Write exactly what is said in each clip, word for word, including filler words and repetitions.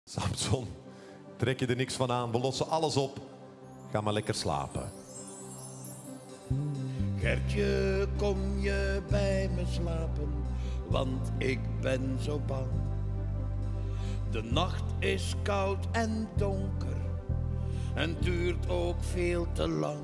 Samson, trek je er niks van aan. We lossen alles op. Ga maar lekker slapen. Gertje, kom je bij me slapen, want ik ben zo bang. De nacht is koud en donker en duurt ook veel te lang.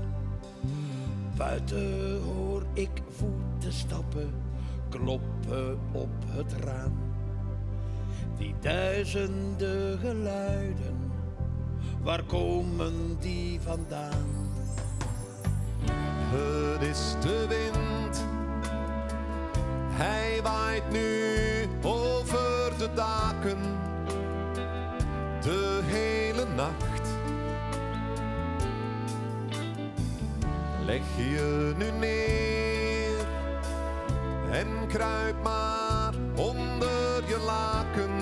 Buiten hoor ik voeten stappen, kloppen op het raam. Die duizenden geluiden, waar komen die vandaan? Het is de wind, hij waait nu over de daken de hele nacht. Leg je nu neer en kruip maar onder je laken,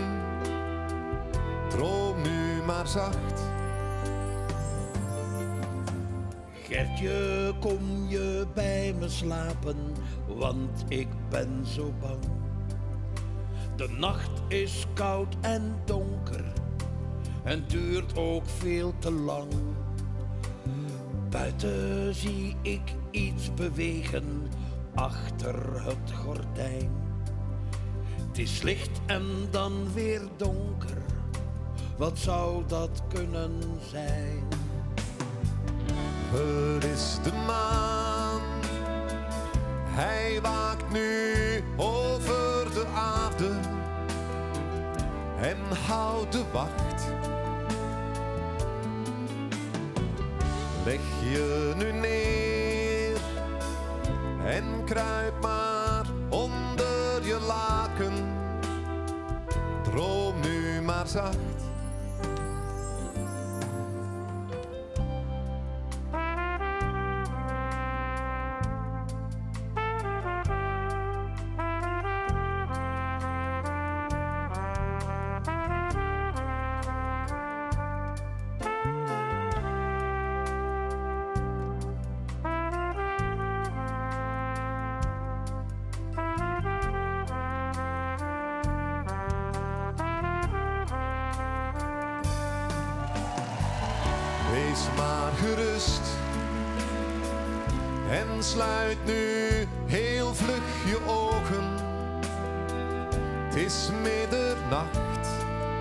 droom nu maar zacht. Gertje, kom je bij me slapen, want ik ben zo bang. De nacht is koud en donker en duurt ook veel te lang. Buiten zie ik iets bewegen achter het gordijn. Het is licht en dan weer donker, wat zou dat kunnen zijn? Het is de maan, hij waakt nu over de aarde en houdt de wacht. Leg je nu neer en kruip maar onder je laken, droom nu maar zacht. Wees maar gerust en sluit nu heel vlug je ogen. Het is middernacht.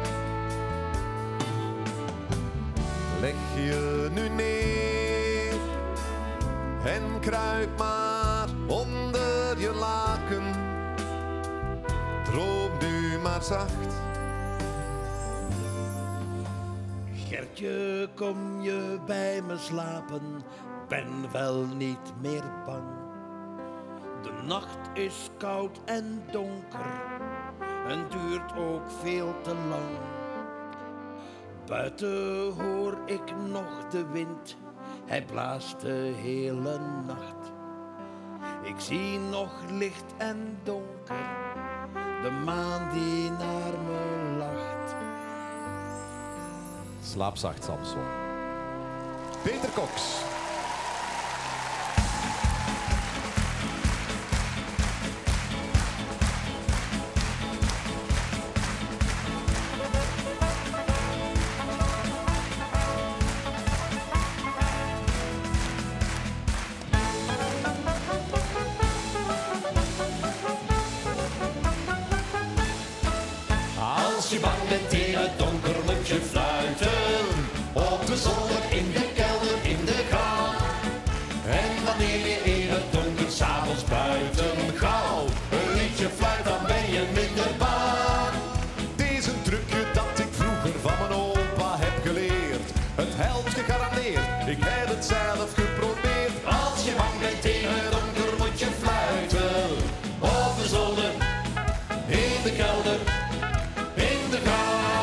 Leg je nu neer en kruip maar onder je laken. Droom nu maar zacht. Gertje, kom je bij me slapen, ben wel niet meer bang. De nacht is koud en donker en duurt ook veel te lang. Buiten hoor ik nog de wind, hij blaast de hele nacht. Ik zie nog licht en donker, de maan die naar me lacht. Slaap zacht, Samson. Peter Cox. Als je bang bent in het donker moet je fluiten. Op de zolder, in de kelder, in de gang. En wanneer je in het donker s'avonds buiten gauw een liedje fluit, dan ben je minder bang. Dit is een trucje dat ik vroeger van mijn opa heb geleerd. Het helpt gegarandeerd, ik heb het zelf geprobeerd. Als je bang bent in het donker moet je fluiten. Op de zolder, in de kelder, in de gang.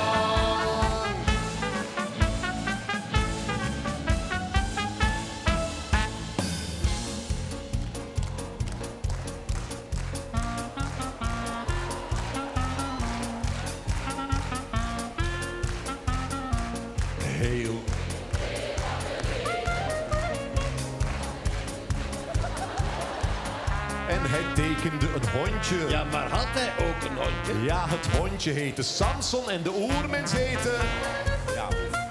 Heel. En hij tekende een hondje. Ja, maar had hij ook een hondje? Ja, het hondje heette Samson en de oermens heette... Ja.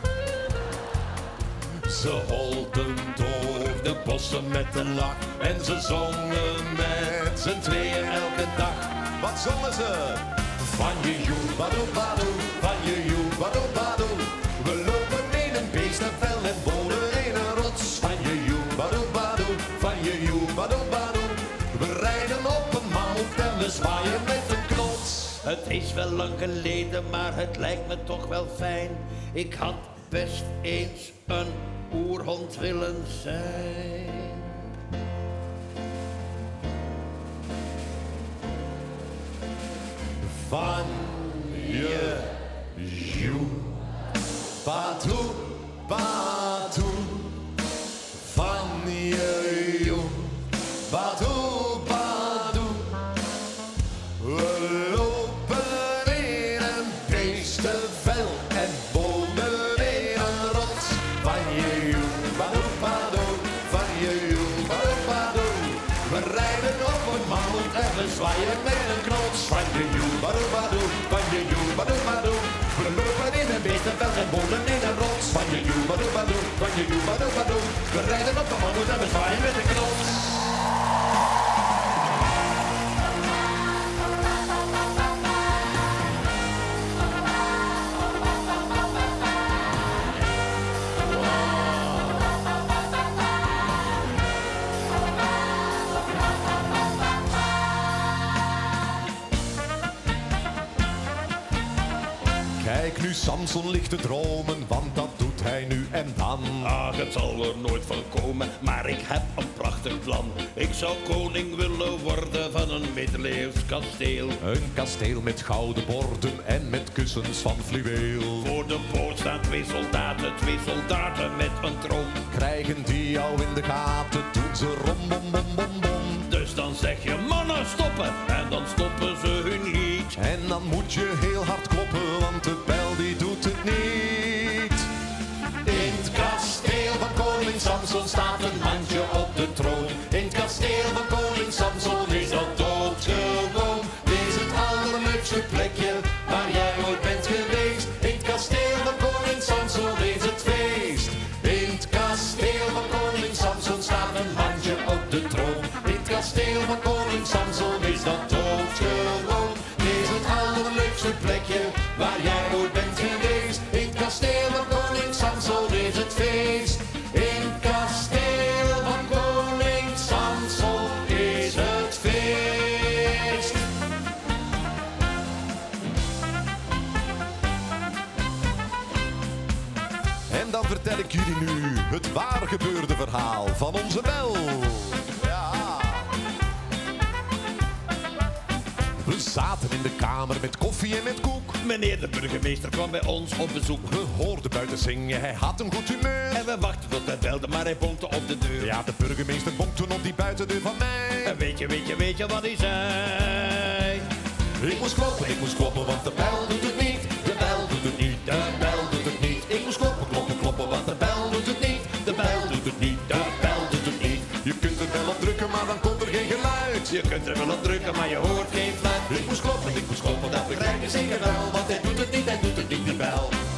Ze holden door de bossen met een lach en ze zongen met z'n tweeën elke dag. Wat zongen ze? Van je joebadoe badoe, van je joebadoe badoe. We lopen in een beestenvel en wonen in een rots. Van je joebadoe badoe, van je joebadoe badoe. We rijden op een mammoet en we zwaaien met een knots. Het is wel lang geleden, maar het lijkt me toch wel fijn. Ik had best eens een oerhond willen zijn. Van je joe, badoe, badoe. Van je joe, badoe, badoe. We lopen in een beestenvel en wonen in een rots. Van je joe, badoe, badoe. Van je joe, badoe, badoe. We rijden op een mammoet en we zwaaien met een knots. Van je joe, badoe, badoe. Van je joe, badoe, badoe. We lopen in een beestenvel en wonen in een rots. Van je joe, badoe, badoe. Van je joe, badoe, badoe. We rijden op een mammoet en we zwaaien met een knots. Kijk, nu Samson ligt te dromen, want dat doet hij nu en dan. Ach, het zal er nooit van komen, maar ik heb een prachtig plan. Ik zou koning willen worden van een middeleeuws kasteel. Een kasteel met gouden borden en met kussens van fluweel. Voor de poort staan twee soldaten, twee soldaten met een troon. Krijgen die jou in de gaten, doen ze rom bom bom bom bom. Dus dan zeg je mannen stoppen, en dan stoppen ze hun lied. En dan moet je heel hard kloppen, want de bel die doet het niet. In het kasteel van koning Samson staat een mandje op de troon. In het kasteel van koning Samson is dat doodgewoon. Dit is het allerleukste plekje waar jij ooit bent geweest. In het kasteel van koning Samson is het feest. In het kasteel van koning Samson staat een mandje op de troon. In het kasteel van koning Samson is dat doodgewoon. Dit is het allerleukste plekje waar jij ooit bent geweest. In het kasteel van koning Samson is het feest. In het kasteel van koning Samson is het feest. En dan vertel ik jullie nu het waar gebeurde verhaal van onze bel. Ja. We zaten in de kamer met koffie en met koek. Meneer de burgemeester kwam bij ons op bezoek. We hoorden buiten zingen, hij had een goed humeur. En we wachten tot hij belde, maar hij bonkte op de deur. Ja, de burgemeester bonk toen op die buitendeur van mij. En weet je, weet je, weet je wat hij zei? Ik moest kloppen, ik moest kloppen, want de bel doet het niet. De bel doet het niet, de bel doet het niet. Ik moest kloppen, kloppen, kloppen, want de bel doet het niet. De bel doet het niet, de bel doet het niet. Je kunt er wel op drukken, maar dan komt er geen geluid. Je kunt er wel op drukken, maar je hoort geen fluit. Ik moest kloppen, ik moest kloppen, dat begrijp je zeker wel. Want hij doet het niet, hij doet het niet, de bel.